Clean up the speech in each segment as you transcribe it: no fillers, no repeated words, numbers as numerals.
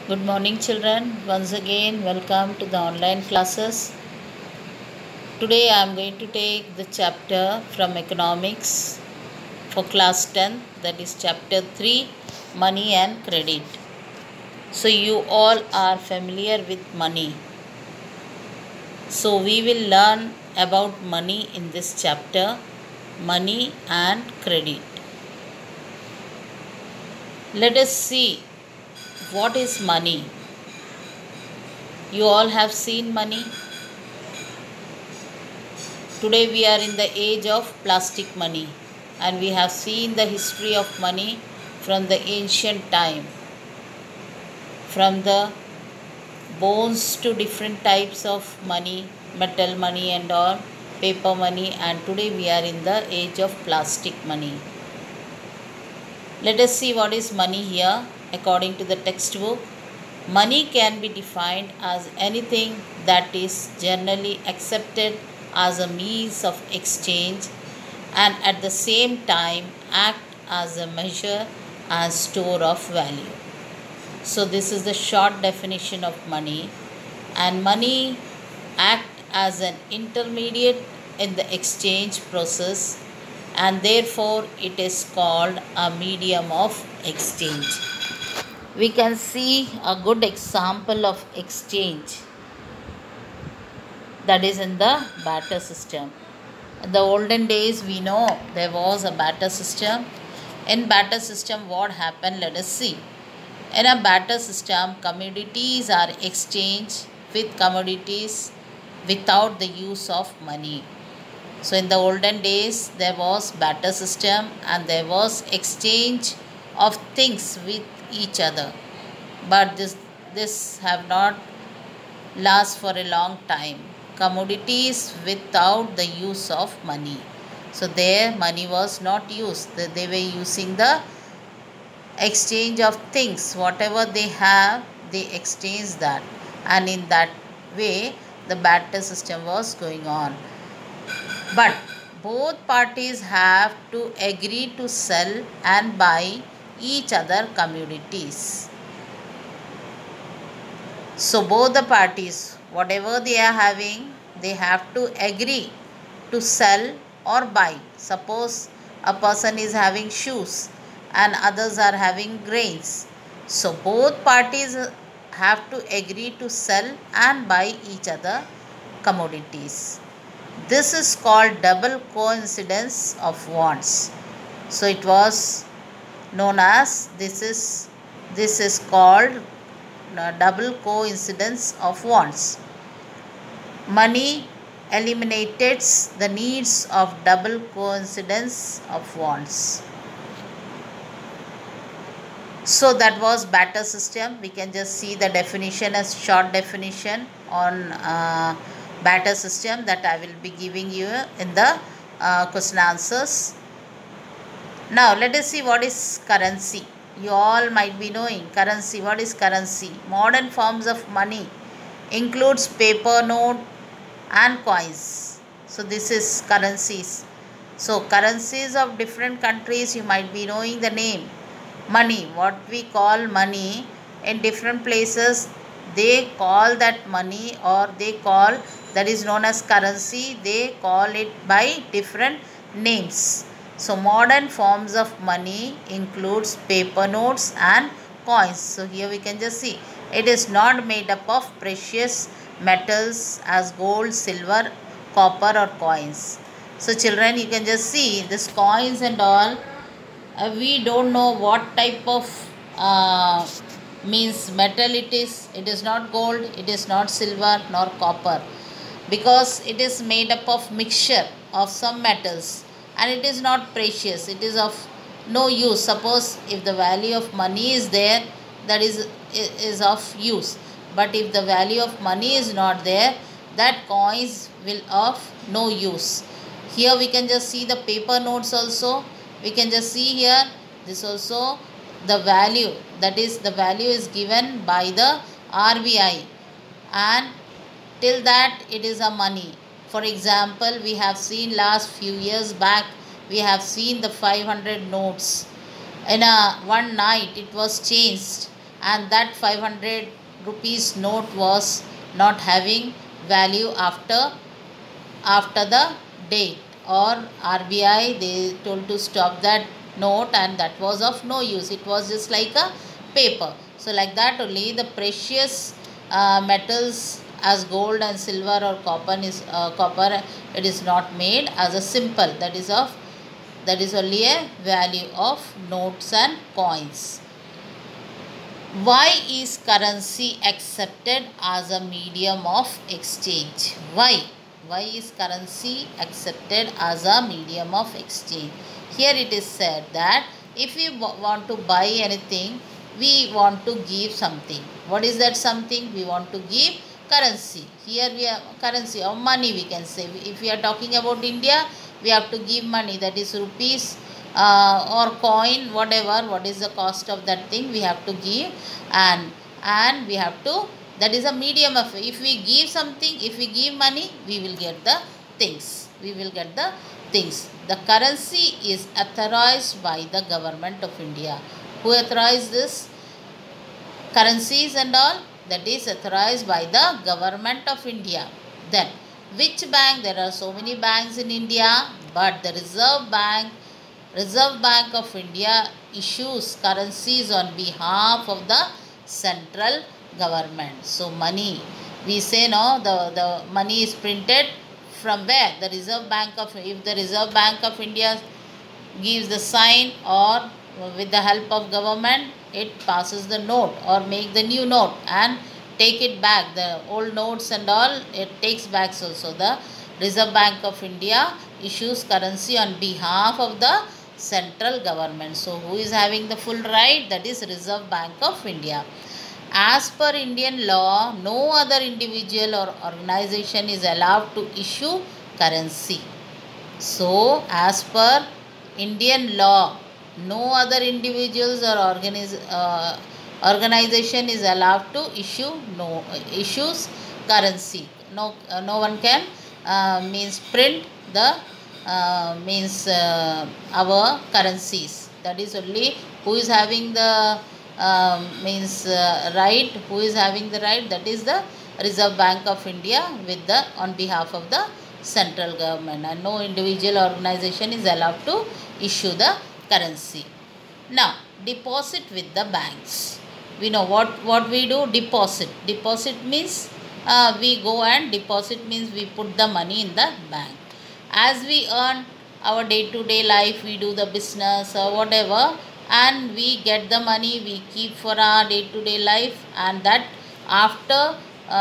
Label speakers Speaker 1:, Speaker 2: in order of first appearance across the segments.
Speaker 1: Good morning, children. Once again, welcome to the online classes. Today, I am going to take the chapter from economics for class 10, that is chapter 3, money and credit. So, you all are familiar with money. So, we will learn about money in this chapter, money and credit. Let us see what is money. You all have seen money. Today we are in the age of plastic money, and we have seen the history of money from the ancient time, from the bones to different types of money, metal money and all, paper money, and today we are in the age of plastic money. Let us see what is money here according to the textbook. Money can be defined as anything that is generally accepted as a means of exchange and at the same time act as a measure and store of value. So this is the short definition of money, and money act as an intermediate in the exchange process, and therefore it is called a medium of exchange. We can see a good example of exchange, that is in the barter system. In the olden days, we know there was a barter system. In barter system, what happened? Let us see. In a barter system, commodities are exchanged with commodities without the use of money. So in the olden days, there was barter system and there was exchange of things with each other. But this have not last for a long time. Commodities without the use of money. So their money was not used. They were using the exchange of things. Whatever they have, they exchange that. And in that way, the barter system was going on. But both parties have to agree to sell and buy each other commodities. So both the parties, whatever they are having, they have to agree to sell or buy. Suppose a person is having shoes and others are having grains. So both parties have to agree to sell and buy each other commodities. This is called double coincidence of wants. So it was known as this is called double coincidence of wants. Money eliminated the needs of double coincidence of wants. So that was barter system. We can just see the definition as short definition on barter system that I will be giving you in the question answers. Now let us see what is currency. You all might be knowing currency. What is currency? Modern forms of money includes paper note and coins. So this is currencies. So currencies of different countries, you might be knowing the name. Money, what we call money, in different places they call that money, or they call, that is known as currency, they call it by different names. So modern forms of money includes paper notes and coins. So here we can just see it is not made up of precious metals as gold, silver, copper or coins. So children, you can just see this coins and all. We don't know what type of means metal it is. It is not gold, it is not silver nor copper, because it is made up of mixture of some metals, and it is not precious, it is of no use. Suppose if the value of money is there, that is of use, but if the value of money is not there, that coins will of no use. Here we can just see the paper notes also. We can just see here, this also the value, that is the value is given by the RBI, and till that it is a money. For example, we have seen last few years back, we have seen the 500 notes. In a one night it was changed, and that 500 rupees note was not having value after the date, or RBI they told to stop that note, and that was of no use. It was just like a paper. So like that only the precious metals as gold and silver or copper, it is not made as a simple, that is only a value of notes and coins. Why is currency accepted as a medium of exchange? Why? Why is currency accepted as a medium of exchange? Here it is said that if we want to buy anything, we want to give something. What is that something? We want to give currency. Here we have currency or money, we can say. If we are talking about India, we have to give money, that is rupees or coin, whatever, what is the cost of that thing, we have to give, and we have to, that is a medium of, if we give something, if we give money, we will get the things, the currency is authorized by the government of India. Who authorized this currencies and all? That is authorized by the government of India. Then which bank? There are so many banks in India, but the Reserve Bank of India issues currencies on behalf of the central government. So money, we say no, the money is printed from where? The Reserve Bank of, if the Reserve Bank of India gives the sign, or with the help of government, it passes the note or make the new note and take it back. The old notes and all, it takes back also. The Reserve Bank of India issues currency on behalf of the central government. So who is having the full right? That is Reserve Bank of India. As per Indian law, no other individual or organization is allowed to issue currency. So as per Indian law, no other individuals or organization is allowed to issues currency. No one can means print the our currencies. That is only who is having the right. Who is having the right? That is the Reserve Bank of India with the on behalf of the central government, and no individual organization is allowed to issue the currency. Now deposit with the banks. We know what we do. Deposit means we go and deposit means we put the money in the bank. As we earn our day-to-day life, we do the business or whatever, and we get the money, we keep for our day-to-day life, and that after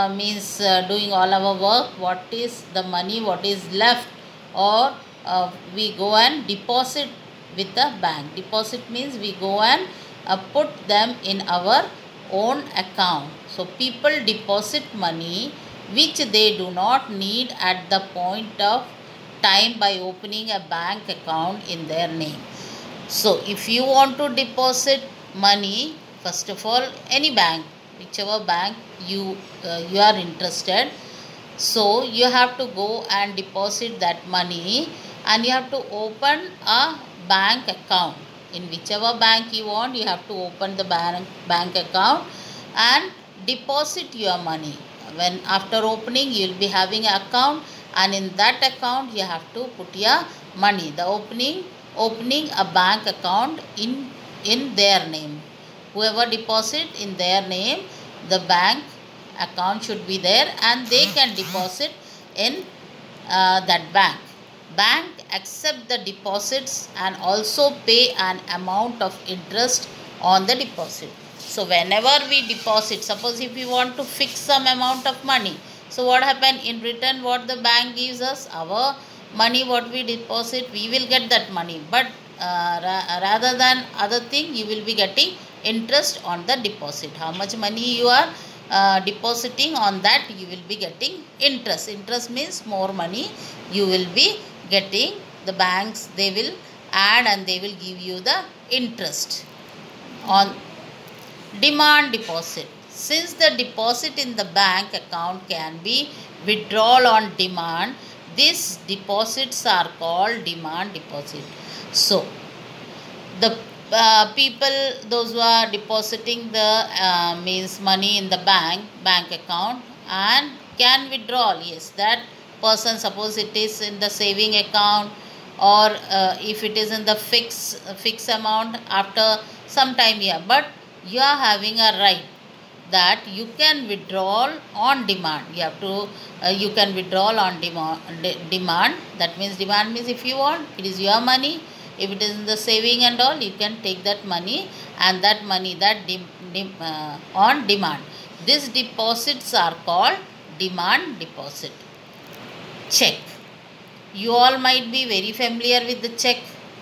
Speaker 1: doing all our work, what is the money, what is left, or we go and deposit with the bank. Deposit means we go and put them in our own account. So people deposit money which they do not need at the point of time by opening a bank account in their name. So if you want to deposit money, first of all, any bank, whichever bank you are interested, so you have to go and deposit that money, and you have to open a bank account. In whichever bank you want, you have to open the bank account and deposit your money. When after opening, you will be having an account, and in that account you have to put your money. The opening a bank account in their name. Whoever deposit in their name, the bank account should be there, and they can deposit in that bank. Bank accept the deposits and also pay an amount of interest on the deposit. So whenever we deposit, suppose if we want to fix some amount of money, so what happen in return? What the bank gives us? Our money, what we deposit, we will get that money. But rather than other thing, you will be getting interest on the deposit. How much money you are depositing, on that you will be getting interest. Interest means more money you will be getting. The banks, they will add and they will give you the interest on demand deposit. Since the deposit in the bank account can be withdrawal on demand, these deposits are called demand deposit. So the people, those who are depositing the means money in the bank account and can withdraw. Yes, that person, suppose it is in the saving account, or if it is in the fixed amount after some time, yeah, but you are having a right that you can withdraw on demand. You have to you can withdraw on demand. That means, demand means if you want, it is your money. If it is in the saving and all, you can take that money, and that money that on demand. These deposits are called demand deposit. Check. You all might be very familiar with the check.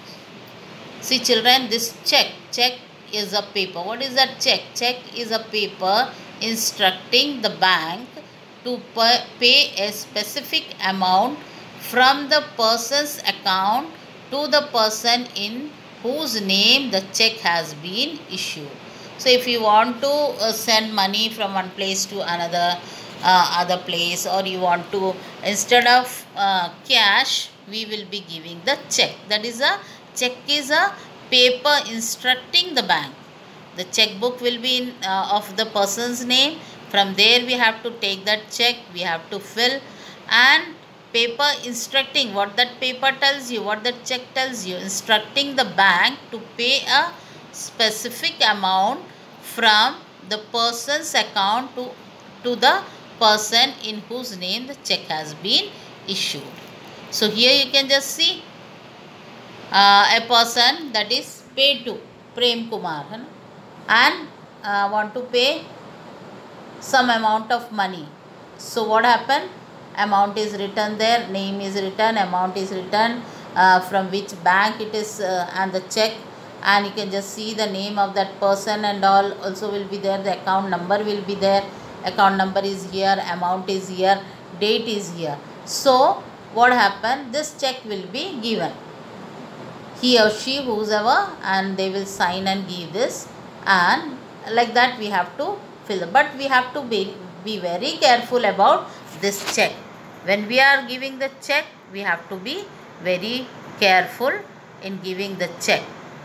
Speaker 1: See children, this check is a paper. What is that check? Check is a paper instructing the bank to pay a specific amount from the person's account to the person in whose name the check has been issued. So if you want to send money from one place to another other place, or you want to, instead of cash, we will be giving the check. That is a check is a paper instructing the bank. The checkbook will be in, of the person's name. From there we have to take that check, we have to fill, and paper instructing, what that paper tells you, what that check tells you, instructing the bank to pay a specific amount from the person's account to the person in whose name the check has been issued. So here you can just see a person that is paid to Prem Kumar and want to pay some amount of money. So what happened? Amount is written there, name is written, amount is written, from which bank it is, and the check, and you can just see the name of that person and all also will be there. The account number will be there. Account number is here, amount is here, date is here. So what happened? This check will be given, he or she, whosoever, and they will sign and give this, and like that we have to fill. But we have to be very careful about this check. When we are giving the check, we have to be very careful in giving the check.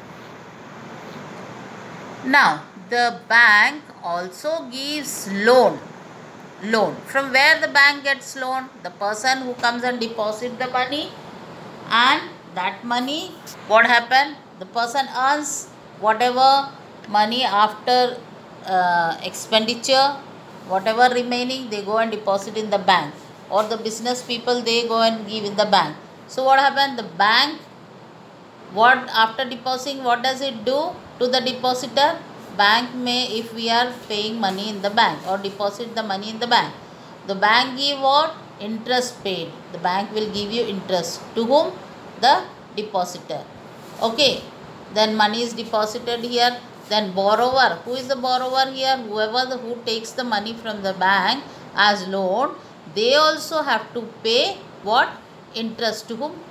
Speaker 1: Now the bank also gives loan. From where the bank gets loan? The person who comes and deposit the money, and that money, what happened? The person earns whatever money after expenditure, whatever remaining, they go and deposit in the bank, or the business people, they go and give in the bank. So what happened? The bank, what after depositing, what does it do to the depositor? Bank may, if we are paying money in the bank or deposit the money in the bank, the bank give what? Interest paid. The bank will give you interest. To whom? The depositor. Okay, then money is deposited here. Then borrower, who is the borrower here? Whoever who takes the money from the bank as loan, they also have to pay what? Interest. To whom?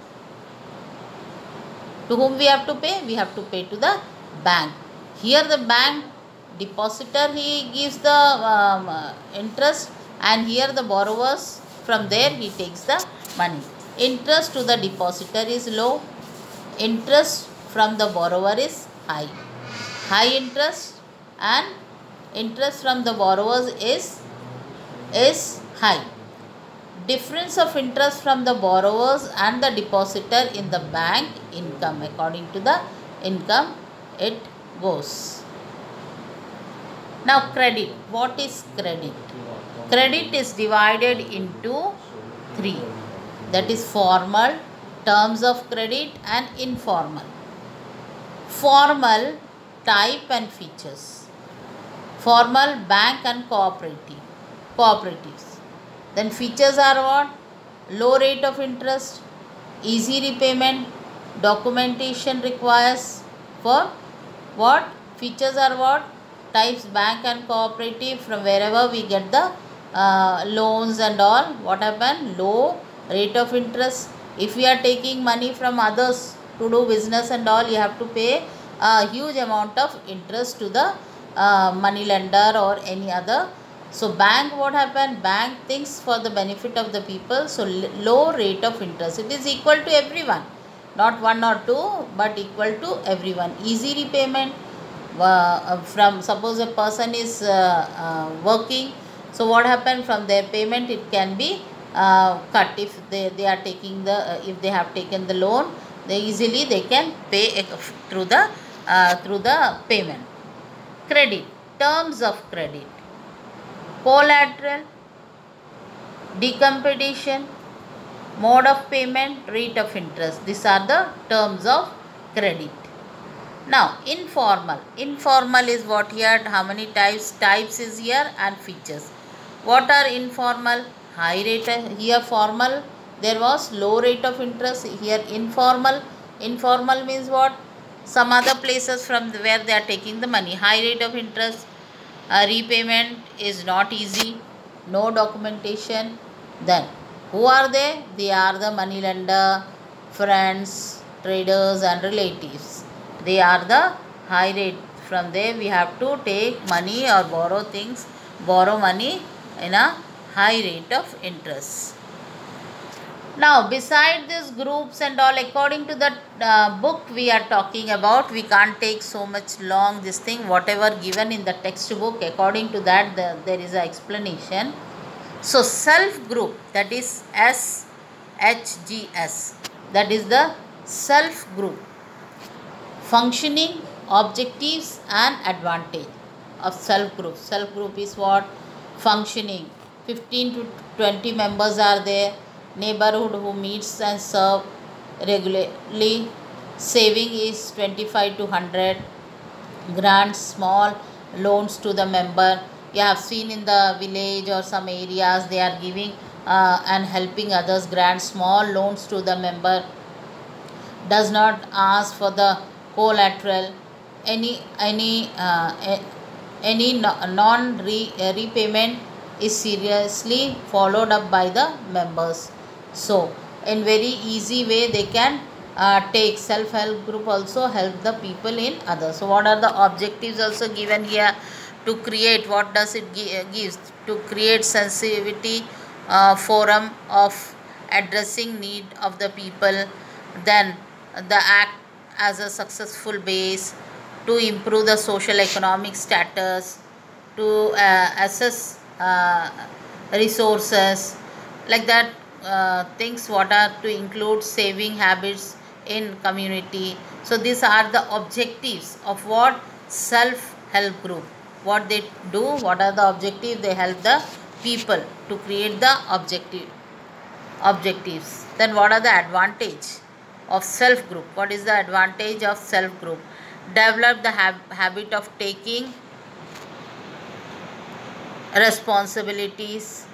Speaker 1: To whom we have to pay? We have to pay to the bank. Here the bank depositor, he gives the interest, and here the borrowers, from there he takes the money. Interest to the depositor is low, interest from the borrower is high. High interest, and interest from the borrowers is high. Difference of interest from the borrowers and the depositor in the bank income. According to the income it goes. Now credit. What is credit? Credit is divided into three. That is formal, terms of credit, and informal. Formal, type and features. Formal, bank and cooperatives. Then features are what? Low rate of interest, easy repayment, documentation requires for what? Features are what? Types, bank and cooperative, from wherever we get the loans and all. What happen? Low rate of interest. If we are taking money from others to do business and all, you have to pay a huge amount of interest to the money lender or any other. So bank, what happened? Bank thinks for the benefit of the people. So low rate of interest. It is equal to everyone. not one or two, but equal to everyone. Easy repayment, from suppose a person is working, so what happened, from their payment it can be cut. If they are taking the if they have taken the loan, they easily they can pay through the payment. Credit, terms of credit, collateral, decompensation, mode of payment, rate of interest. These are the terms of credit. Now, informal. Informal is what here? How many types? Types is here and features. What are informal? High rate. Here formal, there was low rate of interest. Here informal. Informal means what? Some other places from where they are taking the money. High rate of interest. Repayment is not easy. No documentation. Then who are they? They are the money lender, friends, traders and relatives. They are the high rate. From there we have to take money or borrow money in a high rate of interest. Now, beside these groups and all, according to the book we are talking about, we can't take so much long this thing. Whatever given in the textbook, according to that there is an explanation. So, self group, that is SHGS, that is the self group. Functioning, objectives and advantage of self group. Self group is what? Functioning. 15 to 20 members are there. Neighborhood who meets and serve regularly. Saving is 25 to 100. Grants, small loans to the member. You have seen in the village or some areas they are giving and helping others. Grant small loans to the member. Does not ask for the collateral. Any non-repayment is seriously followed up by the members. So, in very easy way they can take. Self-help group also help the people in others. So, what are the objectives also given here? To create, what does it gives? To create sensitivity forum of addressing need of the people. Then the act as a successful base to improve the social economic status, to assess resources, like that things what are to include saving habits in community. So these are the objectives of what? Self-help group. What they do, what are the objectives? They help the people to create the objectives. Then what are the advantage of self group? What is the advantage of self group? Develop the habit of taking responsibilities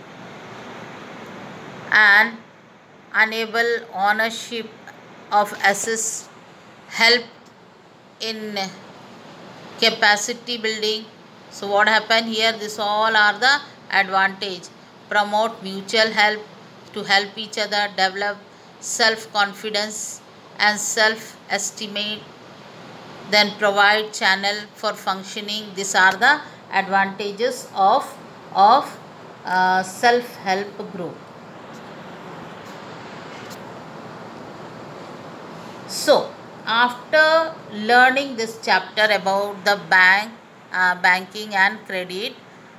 Speaker 1: and enable ownership of assist, help in capacity building. So what happened here? This all are the advantage. Promote mutual help, to help each other, develop self-confidence and self-estimate, then provide channel for functioning. These are the advantages of self-help group. So, after learning this chapter about the banking and credit,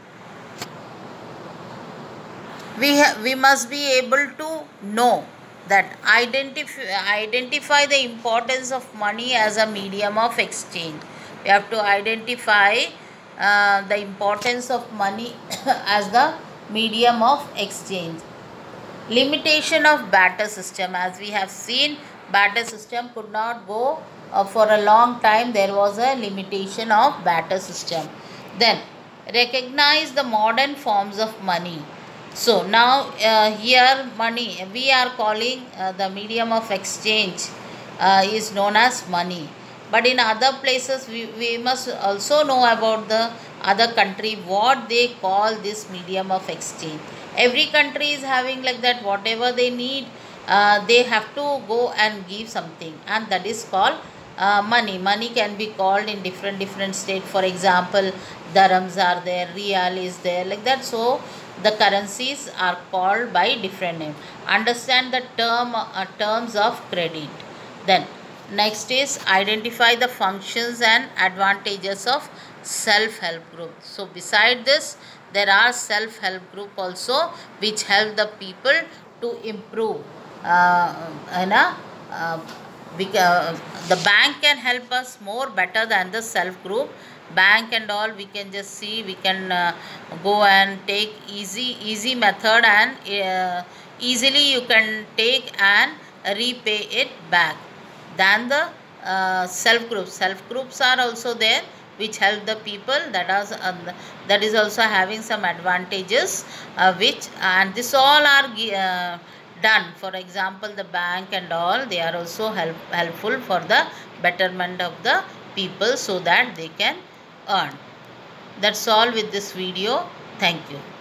Speaker 1: we must be able to know that identify the importance of money as a medium of exchange. We have to identify the importance of money as the medium of exchange. Limitation of barter system. As we have seen, barter system could not go for a long time. There was a limitation of barter system. Then recognize the modern forms of money. So now here money, we are calling the medium of exchange is known as money. But in other places we must also know about the other country, what they call this medium of exchange. Every country is having like that, whatever they need they have to go and give something, and that is called money. Money can be called in different state. For example, dirhams are there, real is there, like that. So the currencies are called by different name. Understand the terms of credit. Then next is identify the functions and advantages of self-help group. So beside this, there are self-help group also which help the people to improve. You know, uh, the bank can help us more better than the self group. Bank and all we can just see, we can go and take easy method, and easily you can take and repay it back than the self groups are also there which help the people, that is also having some advantages, which, and this all are done. For example, the bank and all, they are also helpful for the betterment of the people so that they can earn. That's all with this video. Thank you.